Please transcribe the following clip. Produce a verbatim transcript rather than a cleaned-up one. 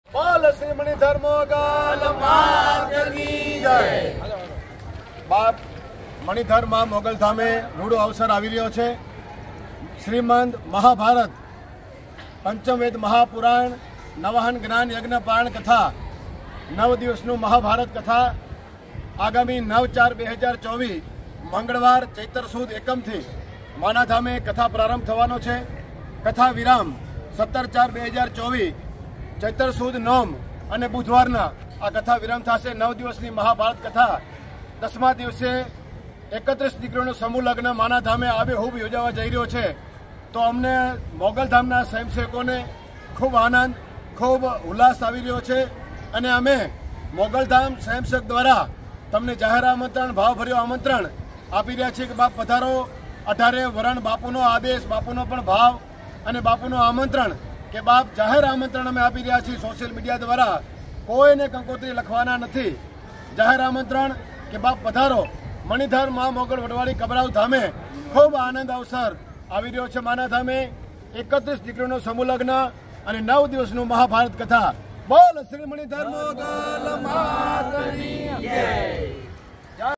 બોલ શ્રી મણિધર મોગલ માતની જય। બાપ મણિધર માં મોગલ ધામે રૂડો અવસર આવી રહ્યો છે। શ્રીમંત મહાભારત પંચમવેદ મહાપુરાણ નવહન જ્ઞાન યજ્ઞ પારણ કથા નવ દિવસનું મહાભારત કથા આગામી નવ ચાર બે હજાર ચોવીસ મંગળવાર ચૈત્ર સુદ એકમથી માના ધામે કથા પ્રારંભ થવાનો છે। કથા વિરામ સત્તર ચાર બે હજાર ચોવીસ ચૈત્ર સુદ નોમ અને બુધવારના આ કથા વિરામ થશે। નવ દિવસની મહાભારત કથા દસમા દિવસે એકત્રીસ દીકરીઓનું સમૂહ લગ્ન માના ધામે આબેહૂબ યોજાવા જઈ રહ્યો છે। તો અમને મોગલધામના સ્વયંસેવકોને ખૂબ આનંદ ખૂબ ઉલ્લાસ આવી રહ્યો છે અને અમે મોગલધામ સ્વયંસેવક દ્વારા તમને જાહેર આમંત્રણ ભાવભર્યું આમંત્રણ આપી રહ્યા છીએ કે બાપ પધારો। અઢારે વરણ બાપુનો આદેશ, બાપુનો પણ ભાવ અને બાપુનું આમંત્રણ કે બાપ જાહેર આમંત્રણ અમે આપી રહ્યા છીએ સોશિયલ મીડિયા દ્વારા। કોઈને કંકોત્રી લખવાના નથી, જાહેર આમંત્રણ કે બાપ પધારો। મણિધર મા મોગલ વડવાડી કબરાવ ધામે ખૂબ આનંદ અવસર આવી રહ્યો છે। માના ધામે એકત્રીસ દીકરીઓનો સમૂહ લગ્ન અને નવ દિવસનું મહાભારત કથા। બોલ શ્રી મણિધર મોગલ માતની જય।